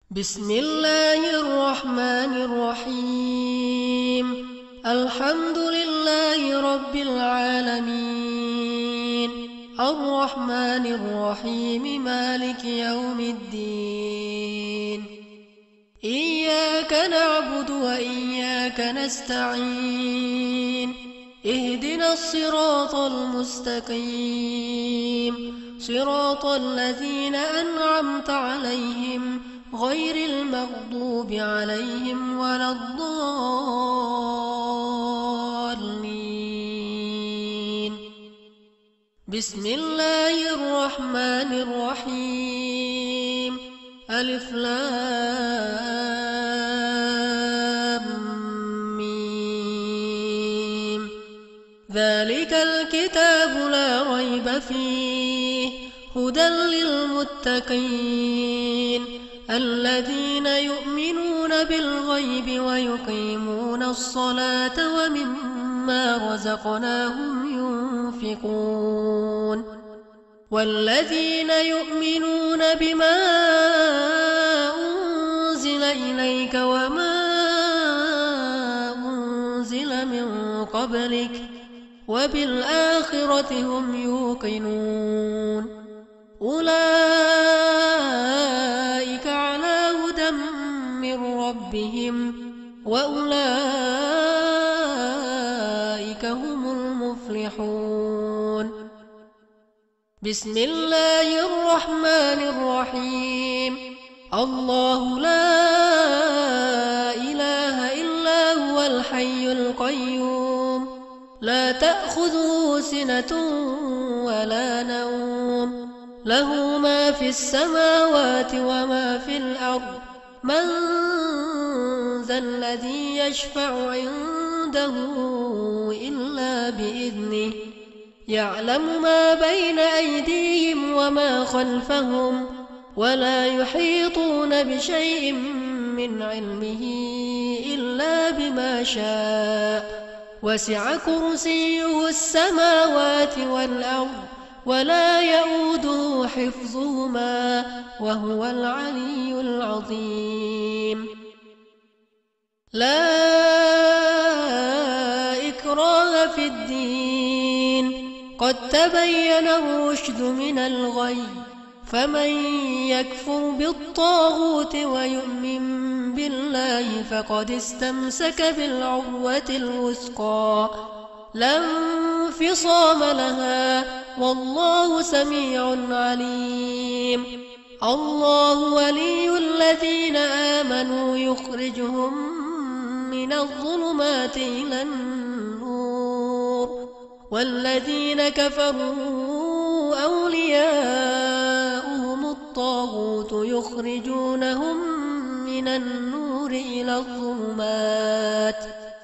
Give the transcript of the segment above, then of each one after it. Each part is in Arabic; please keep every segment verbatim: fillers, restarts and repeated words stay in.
بسم الله الرحمن الرحيم. الحمد لله رب العالمين، الرحمن الرحيم، مالك يوم الدين. إياك نعبد وإياك نستعين. اهدنا الصراط المستقيم، صراط الذين أنعمت عليهم غير المغضوب عليهم ولا الضالين. بسم الله الرحمن الرحيم. ألف لام ميم. ذلك الكتاب لا ريب فيه هدى للمتقين الذين يؤمنون بالغيب ويقيمون الصلاة ومما رزقناهم ينفقون والذين يؤمنون بما أنزل إليك وما أنزل من قبلك وبالآخرة هم يوقنون. أولئك على هدى من ربهم وأولئك هم المفلحون. بسم الله الرحمن الرحيم. الله لا إله إلا هو الحي القيوم لا تأخذه سنة ولا نوم له ما في السماوات وما في الأرض. من ذا الذي يشفع عنده إلا بإذنه يعلم ما بين أيديهم وما خلفهم ولا يحيطون بشيء من علمه إلا بما شاء. وسع كرسيه السماوات والأرض ولا يؤوده حفظهما وهو العلي العظيم. لا إكراه في الدين قد تبين الرشد من الغي فمن يكفر بالطاغوت ويؤمن بالله فقد استمسك بالعروة الوثقى لا انفصام لها والله سميع عليم. الله ولي الذين آمنوا يخرجهم من الظلمات إلى النور والذين كفروا أولياؤهم الطاغوت يخرجونهم من النور إلى الظلمات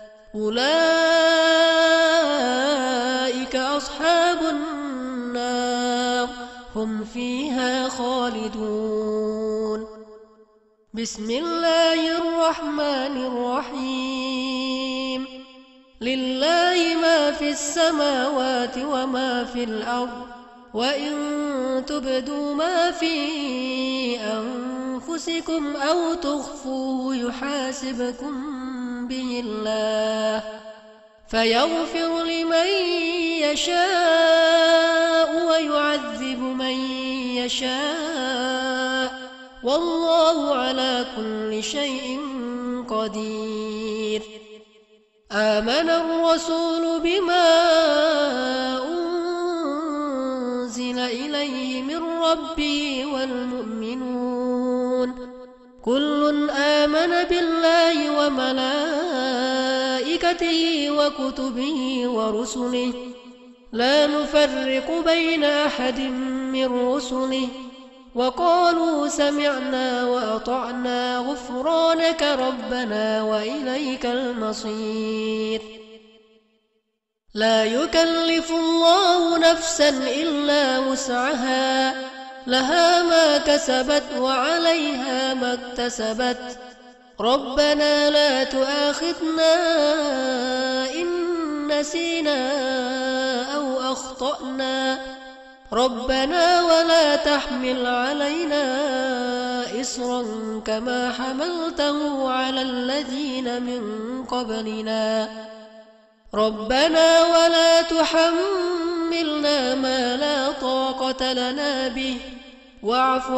أولئك أصحاب النار هم فيها خالدون. بسم الله الرحمن الرحيم. لله ما في السماوات وما في الأرض وإن تبدوا ما في أنفسكم أو تخفوه يحاسبكم به الله فيغفر لمن يشاء ويعذب من يشاء والله على كل شيء قدير. آمن الرسول بما أنزل إليه من ربه والمؤمنون كل آمن بالله وملائكته وكتبه ورسله لا نفرق بين أحد من رسله وقالوا سمعنا وأطعنا غفرانك ربنا وإليك المصير. لا يكلف الله نفسا إلا وسعها لها ما كسبت وعليها ما اكتسبت ربنا لا تؤاخذنا إن نسينا أو أخطأنا ربنا ولا تحمل علينا إصرا كما حملته على الذين من قبلنا ربنا ولا تحملنا ما لا طاقة لنا به واعف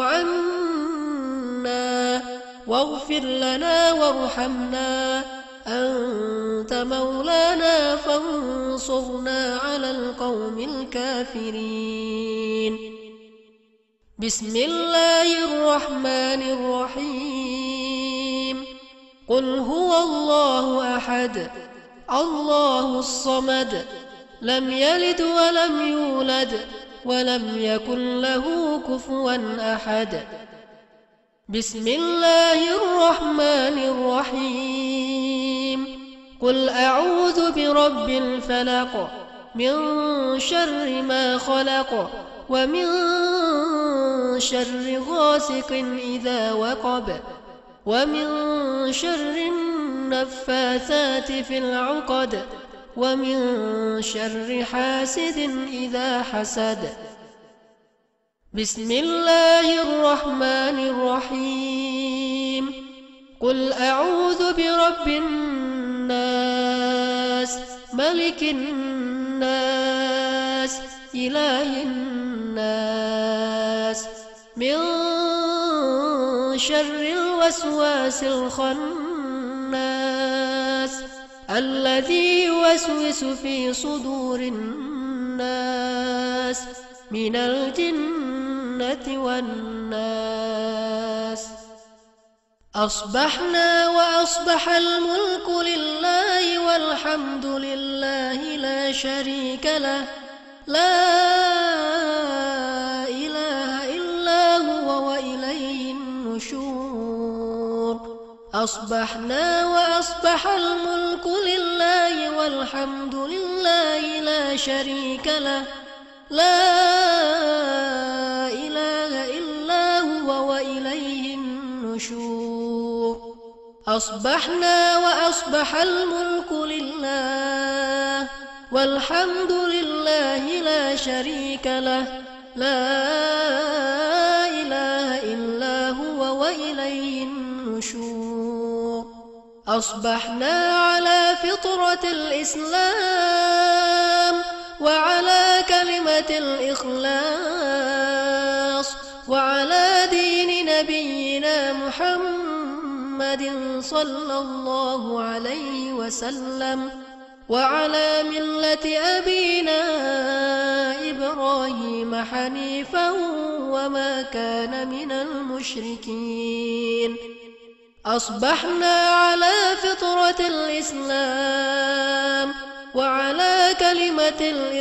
عنا واغفر لنا وارحمنا أنت مولانا فانصرنا على القوم الكافرين. بسم الله الرحمن الرحيم. قل هو الله أحد الله الصمد لم يلد ولم يولد ولم يكن له كفوا أحد. بسم الله الرحمن الرحيم. قل أعوذ برب الفلق من شر ما خلق ومن شر غاسق إذا وقب ومن شر النفاثات في العقد ومن شر حاسد إذا حسد. بسم الله الرحمن الرحيم. قل أعوذ برب الناس ملك الناس إله الناس من شر الوسواس الخناس الذي يوسوس في صدور الناس من الجنة والناس. أصبحنا وأصبح الملك لله والحمد لله لا شريك له لا إله إلا هو وإليه النشور. أصبحنا وأصبح الملك لله والحمد لله لا شريك له لا إله إلا هو وإليه النشور. أصبحنا وأصبح الملك لله والحمد لله لا شريك له لا إله إلا هو وإليه النشور. أصبحنا على فطرة الإسلام وعلى كلمة الإخلاص وعلى دين نبينا محمد صلى الله عليه وسلم وعلى ملة أبينا إبراهيم حنيفا وما كان من المشركين. أصبحنا على فطرة الإسلام وعلى كلمة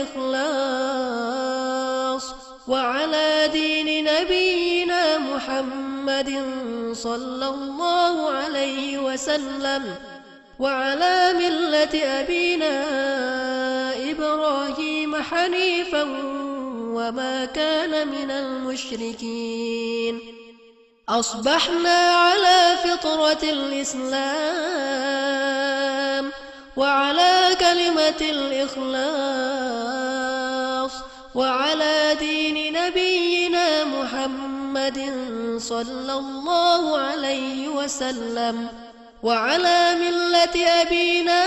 الإخلاص وعلى دين نبينا محمد صلى الله عليه وسلم وعلى ملة أبينا إبراهيم حنيفا وما كان من المشركين. أصبحنا على فطرة الإسلام وعلى كلمة الإخلاص وعلى دين نبينا محمد صلى الله عليه وسلم وعلى ملة أبينا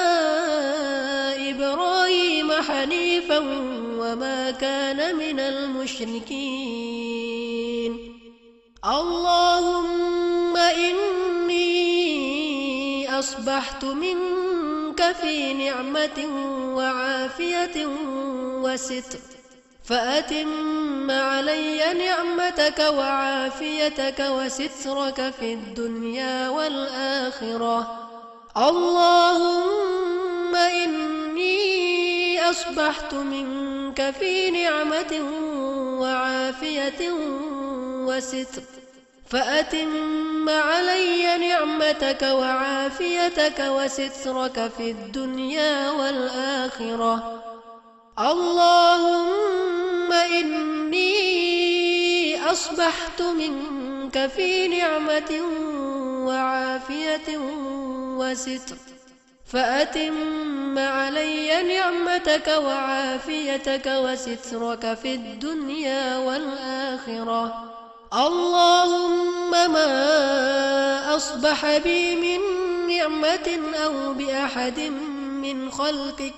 إبراهيم حنيفا وما كان من المشركين. اللهم إني أصبحت منك في نعمة وعافية وستر فأتم علي نعمتك وعافيتك وسترك في الدنيا والآخرة. اللهم إني أصبحت منك في نعمة وعافية وستر فأتم علي نعمتك وعافيتك وسترك في الدنيا والآخرة. اللهم إني أصبحت منك في نعمة وعافية وستر فأتم علي نعمتك وعافيتك وسترك في الدنيا والآخرة. اللهم ما أصبح بي من نعمة أو بأحد من خلقك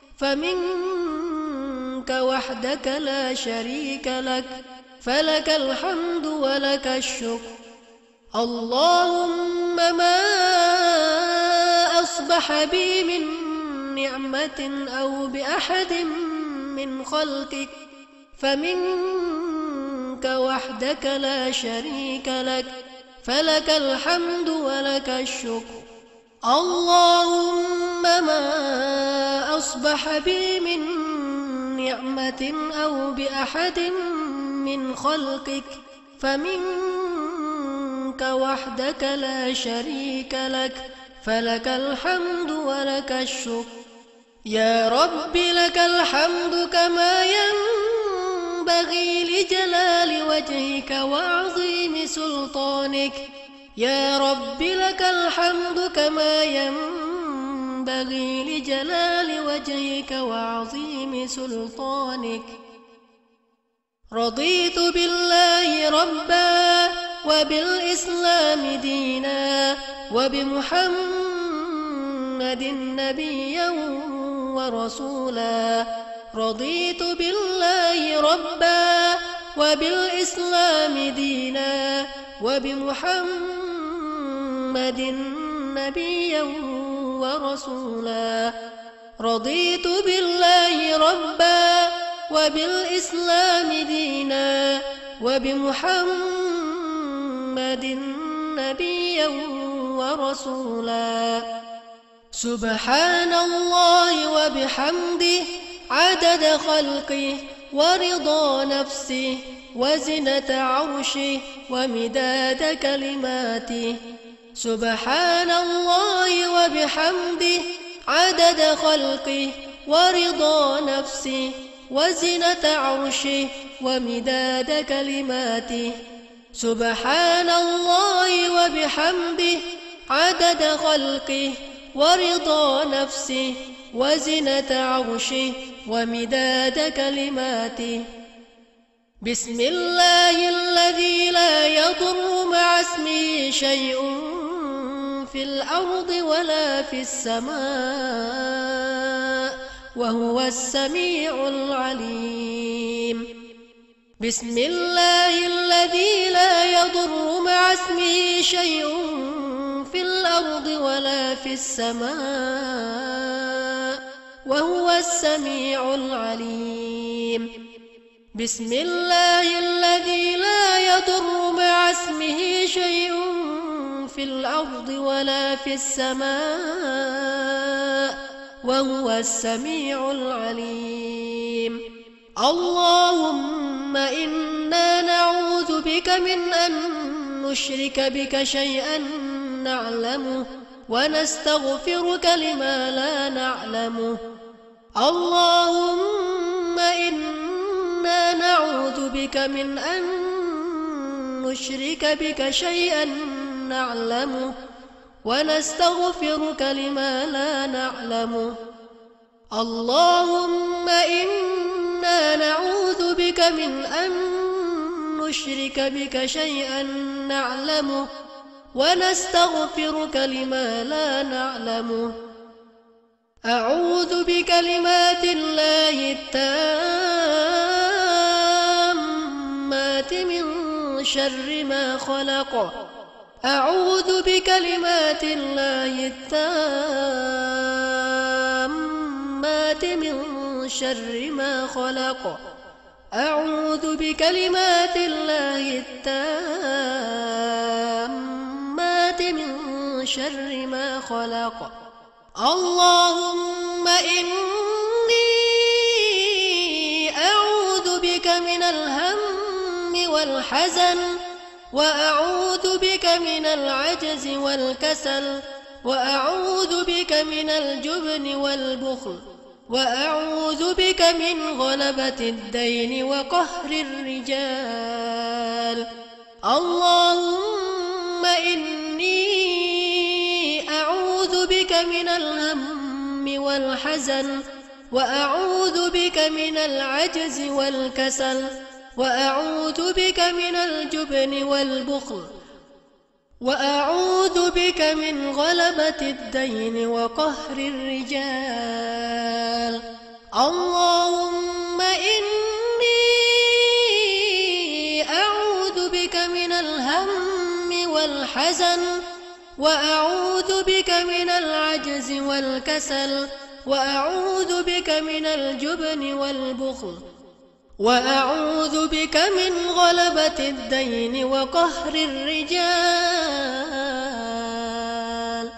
فمنك وحدك لا شريك لك، فلك الحمد ولك الشكر. اللهم ما أصبح بي من نعمة أو بأحد من خلقك فمنك وحدك لا شريك لك، فلك الحمد ولك الشكر. اللهم ما أصبح بي من نعمة أو بأحد من خلقك فمنك وحدك لا شريك لك، فلك الحمد ولك الشكر. يا رب لك الحمد كما ينبغي لجلال وجهك وعظيم سلطانك. يا رب لك الحمد كما ينبغي لجلال وجهك وعظيم سلطانك. رضيت بالله ربا وبالإسلام دينا وبمحمد نبيا ورسولا. رضيت بالله ربا وبالإسلام دينا وبمحمد نبيا ورسولا. رضيت بالله ربا وبالإسلام دينا وبمحمد نبيا ورسولا. سبحان الله وبحمده عدد خلقه ورضا نفسه وزنة عرشه ومداد كلماته. سبحان الله وبحمده عدد خلقه ورضا نفسه وزنة عرشه ومداد كلماته. سبحان الله وبحمده عدد خلقه ورضا نفسه وزنة عرشه ومداد كلماته. بسم الله الذي لا يضر مع اسمه شيء في الأرض ولا في السماء وهو السميع العليم. بسم الله الذي لا يضر مع اسمه شيء في الأرض ولا في السماء وهو السميع العليم. بسم الله الذي لا يضر مع اسمه شيء في الأرض ولا في السماء وهو السميع العليم. اللهم إنا نعوذ بك من أن نشرك بك شيئا نعلمه ونستغفرك لما لا نعلمه. اللهم إنا نعوذ بك من أن نشرك بك شيئا نعلمه ونستغفرك لما لا نعلمه. اللهم إنا نعوذ بك من أن نشرك بك شيئا نعلمه ونستغفرك لما لا نعلمه. أعوذ بكلمات الله التامات من شر ما خلق. أعوذ بكلمات الله التامات من شر ما خلق. أعوذ بكلمات الله التامات من شر ما خلق. اللهم إني أعوذ بك من الهم والحزن وأعوذ بك من العجز والكسل وأعوذ بك من الجبن والبخل وأعوذ بك من غلبة الدين وقهر الرجال. اللهم إني أعوذ بك من الهم والحزن وأعوذ بك من العجز والكسل وأعوذ بك من الجبن والبخل وأعوذ بك من غلبة الدين وقهر الرجال. اللهم إني أعوذ بك من الهم والحزن وأعوذ بك من العجز والكسل وأعوذ بك من الجبن والبخل وأعوذ بك من غلبة الدين وقهر الرجال.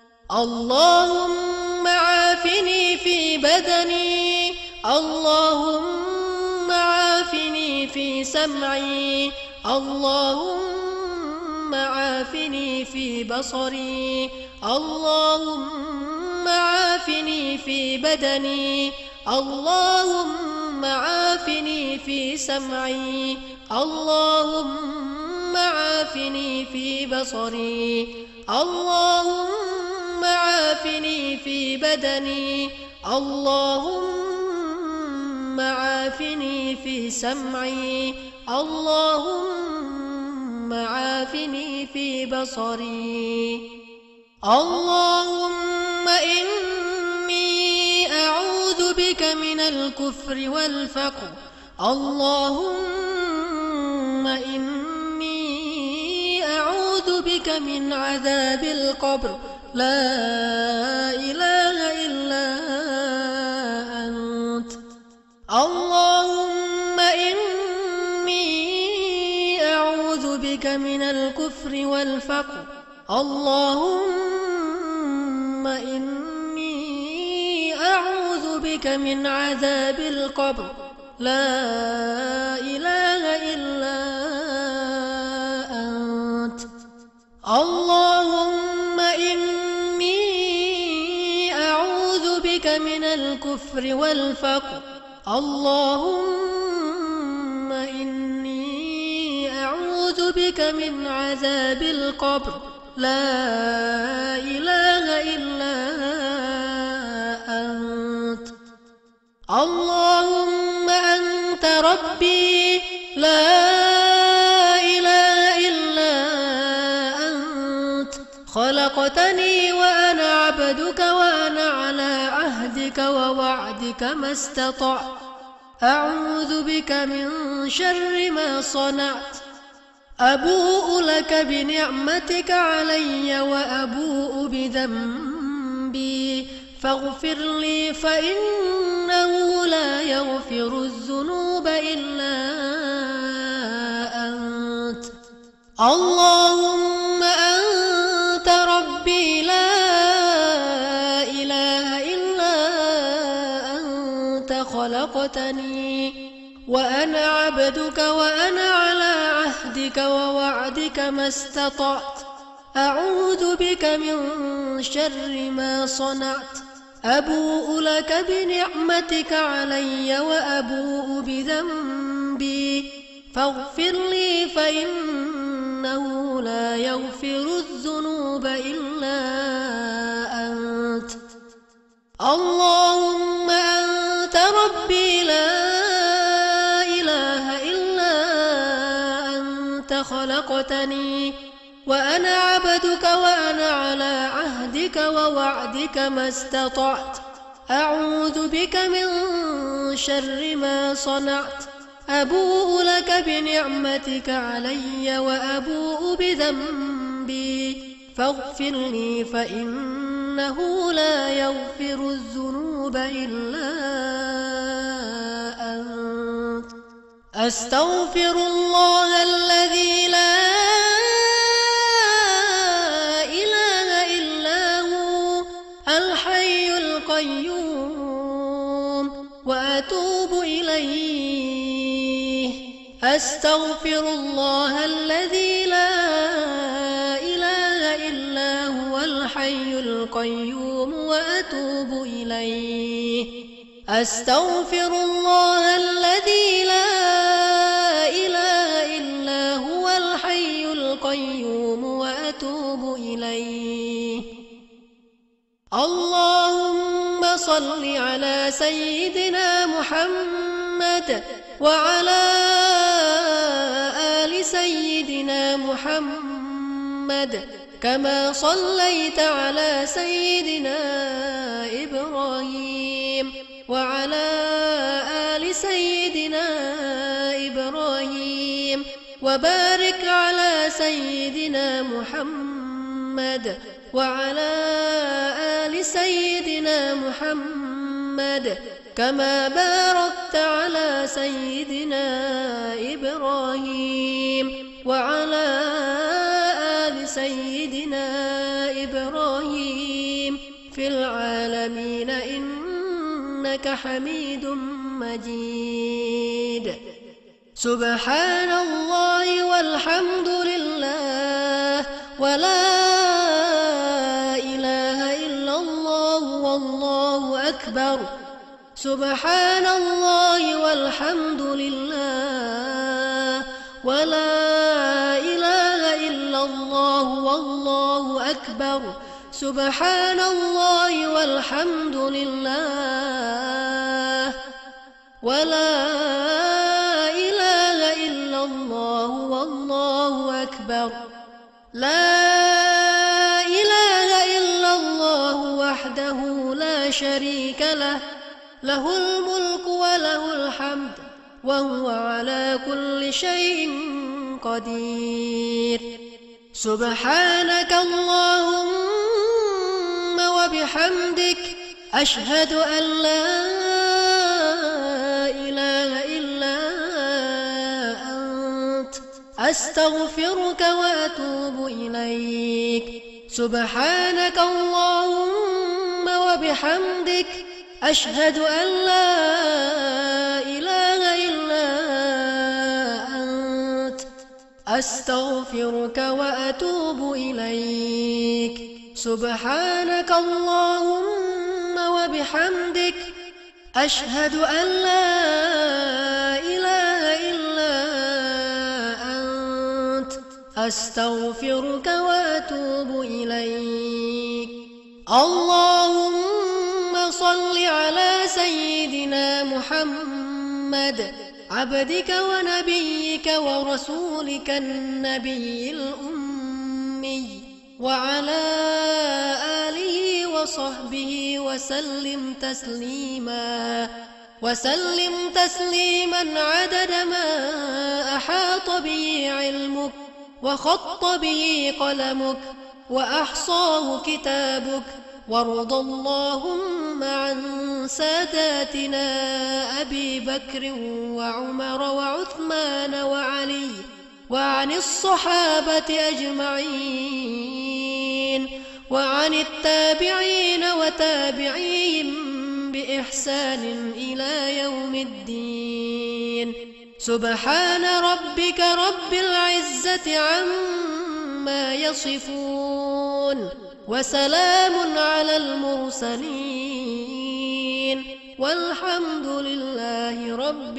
اللهم عافني في بدني اللهم عافني في سمعي اللهم عافني في بصري اللهم عافني في بدني اللهم عافني في سمعي اللهم عافني في بصري اللهم عافني في بدني اللهم عافني في سمعي اللهم عافني في بصري. اللهم إني أعوذ بك من الكفر والفقر اللهم إني أعوذ بك من عذاب القبر لا إله إلا أنت. اللهم إني أعوذ بك من الكفر والفقر اللهم إني أعوذ بك من عذاب القبر لا إله إلا أنت. اللهم إني أعوذ بك من الكفر والفقر اللهم إني أعوذ بك من عذاب القبر لا إله إلا أنت. اللهم أنت ربي لا إله إلا أنت خلقتني وأنا عبدك وأنا على عهدك ووعدك ما استطعت أعوذ بك من شر ما صنعت أبوء لك بنعمتك علي وأبوء بذنبي فاغفر لي فإنه لا يغفر الذنوب إلا أنت. اللهم أنت ربي لا إله إلا أنت خلقتني وأنا عبدك وأنا على عهدك ووعدك ما استطعت أعوذ بك من شر ما صنعت أبوء لك بنعمتك علي وأبوء بذنبي فاغفر لي فإنه لا يغفر الذنوب إلا أنت. اللهم أنت ربي لا خلقتني وأنا عبدك وأنا على عهدك ووعدك ما استطعت أعوذ بك من شر ما صنعت أبوء لك بنعمتك علي وأبوء بذنبي فاغفر لي فإنه لا يغفر الذنوب إلا أنت. أستغفر الله الذي لا إله إلا هو الحي القيوم وأتوب إليه. أستغفر الله الذي لا إله إلا هو الحي القيوم وأتوب إليه. أستغفر الله الذي لا إله إلا هو الحي القيوم وأتوب إليه. صل على سيدنا محمد وعلى آل سيدنا محمد كما صليت على سيدنا إبراهيم وعلى آل سيدنا إبراهيم وبارك على سيدنا محمد وعلى آل سيدنا محمد كما باركت على سيدنا إبراهيم وعلى آل سيدنا إبراهيم في العالمين إنك حميد مجيد. سبحان الله والحمد لله ولا إله إلا الله والله أكبر. سبحان الله والحمد لله ولا إله إلا الله والله أكبر. سبحان الله والحمد لله ولا إله إلا الله والله أكبر. لا إله إلا الله وحده لا شريك له له الملك وله الحمد وهو على كل شيء قدير. سبحانك اللهم وبحمدك أشهد أن لا إله إلا أنت أستغفرك وأتوب إليك. سبحانك اللهم وبحمدك أشهد أن لا إله إلا أنت أستغفرك وأتوب إليك. سبحانك اللهم وبحمدك أشهد أن لا إله إلا أنت أستغفرك وأتوب إليك. اللهم صل على سيدنا محمد عبدك ونبيك ورسولك النبي الأمي وعلى آله وصحبه وسلم تسليما وسلم تسليما عدد ما أحاط به علمك وخط به قلمك وأحصاه كتابك. وارض اللهم عن ساداتنا أبي بكر وعمر وعثمان وعلي وعن الصحابة أجمعين وعن التابعين وتابعيهم بإحسان إلى يوم الدين. سبحان ربك رب العزة عما يصفون وسلام على المرسلين والحمد لله رب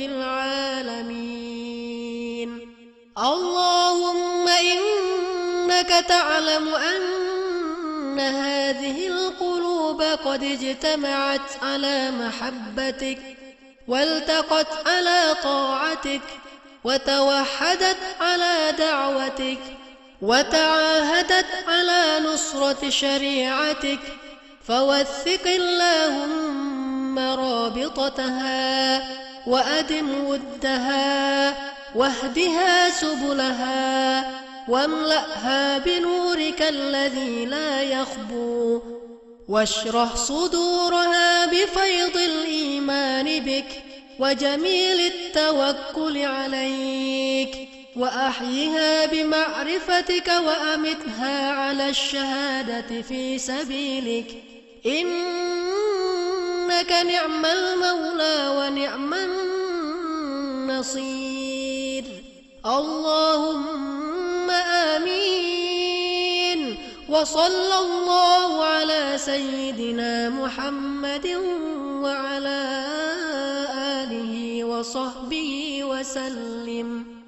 العالمين. اللهم إنك تعلم أن هذه القلوب قد اجتمعت على محبتك والتقت على طاعتك وتوحدت على دعوتك وتعاهدت على نصرة شريعتك. فوثق اللهم رابطتها وأدم ودها واهدها سبلها واملأها بنورك الذي لا يخبو واشرح صدورها بفيض الإيمان بك وجميل التوكل عليك وأحيها بمعرفتك وأمتها على الشهادة في سبيلك. إنك نعم المولى ونعم النصير. اللهم آمين. وصلى الله على سيدنا محمد وعلى آله وصحبه وسلم.